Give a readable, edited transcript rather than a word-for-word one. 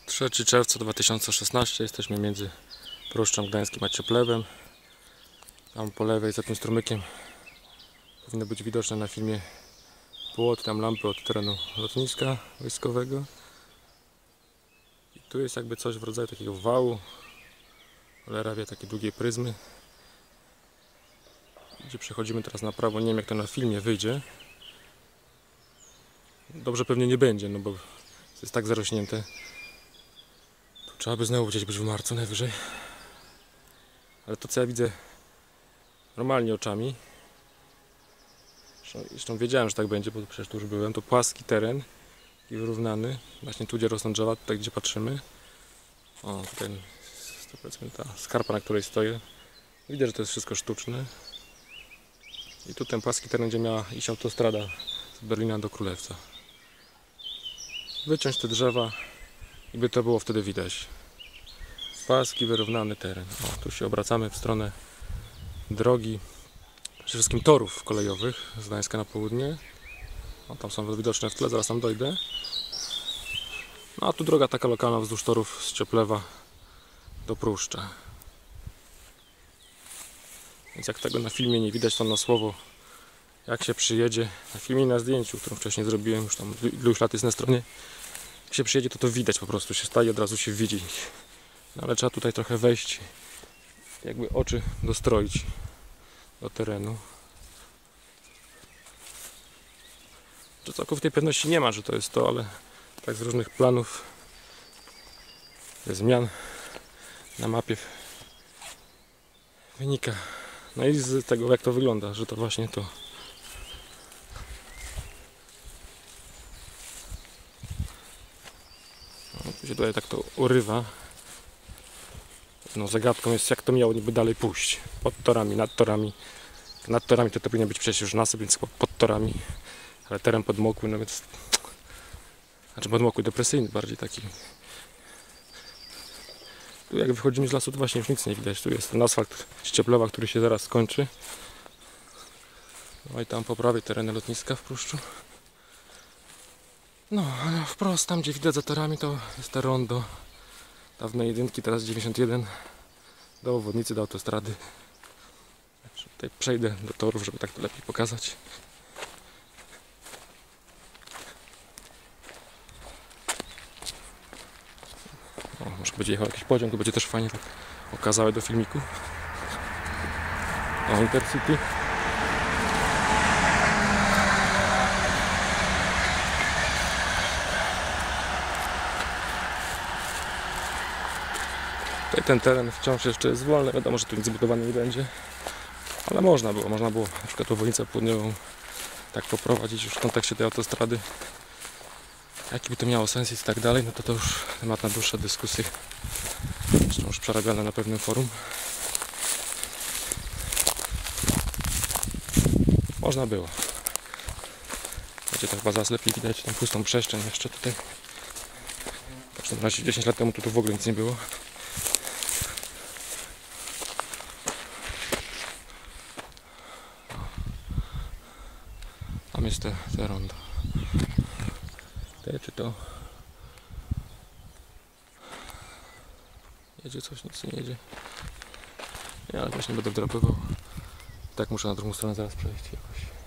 3 czerwca 2016. Jesteśmy między Pruszczem Gdańskim a Cieplewem. Tam po lewej za tym strumykiem powinno być widoczne na filmie płot, tam lampy od terenu lotniska wojskowego. I tu jest jakby coś w rodzaju takiego wału. Cholera wie, takie długie pryzmy. Gdzie przechodzimy teraz na prawo, nie wiem jak to na filmie wyjdzie. Dobrze pewnie nie będzie, no bo jest tak zarośnięte. Tu trzeba by znowu gdzieś być w marcu najwyżej. Ale to co ja widzę normalnie oczami, zresztą wiedziałem, że tak będzie, bo przecież tu już byłem, to płaski teren i wyrównany, właśnie tu gdzie rosną drzewa, tutaj gdzie patrzymy. O, tutaj to powiedzmy ta skarpa, na której stoję. Widzę, że to jest wszystko sztuczne. I tu ten płaski teren, gdzie miała iść autostrada z Berlina do Królewca. Wyciąć te drzewa i by to było wtedy widać. Płaski, wyrównany teren. O, tu się obracamy w stronę drogi, przede wszystkim torów kolejowych z Gdańska na południe. O, tam są widoczne w tle, zaraz tam dojdę. No a tu droga taka lokalna wzdłuż torów z Cieplewa do Pruszcza. Więc jak tego na filmie nie widać, to na słowo jak się przyjedzie, na filmie i na zdjęciu, którą wcześniej zrobiłem, już tam iluś lat jest na stronie, jak się przyjedzie, to widać, po prostu się staje, od razu się widzi. No ale trzeba tutaj trochę wejść, jakby oczy dostroić do terenu. Że całkowitej pewności nie ma, że to jest to, ale tak z różnych planów, ze zmian na mapie wynika. No i z tego jak to wygląda, że to właśnie to. No, tu się tutaj tak to urywa. No, zagadką jest jak to miało niby dalej pójść. Pod torami, nad torami. Nad torami to powinien być przecież już nasyp, więc pod torami. Ale teren podmokły, no więc... Znaczy podmokły, depresyjny bardziej taki. Tu jak wychodzimy z lasu, to właśnie już nic nie widać. Tu jest ten asfalt z Cieplewa, który się zaraz skończy. No i tam po prawej tereny lotniska w Pruszczu. No, ale wprost tam gdzie widać za torami to jest te rondo. Dawne jedynki, teraz 91. Do obwodnicy, do autostrady. Tutaj przejdę do torów, żeby tak to lepiej pokazać. O, może będzie jechał jakiś pociąg, to będzie też fajnie tak okazały do filmiku. O, Intercity. Tutaj ten teren wciąż jeszcze jest wolny, wiadomo, że tu nic zbudowane nie będzie. Ale można było na przykład obwodnicę południową tak poprowadzić już w kontekście tej autostrady. Jaki by to miało sens i tak dalej, no to już temat na dłuższe dyskusje. Zresztą już przerabiane na pewnym forum. Można było. Będzie to chyba zaraz lepiej widać tą pustą przestrzeń jeszcze tutaj. Zresztą na razie 10 lat temu tu w ogóle nic nie było. Tam jest te rondo. Czy to jedzie coś, nic nie jedzie. Nie, ale właśnie będę wdrapywał. Tak muszę na drugą stronę zaraz przejść jakoś.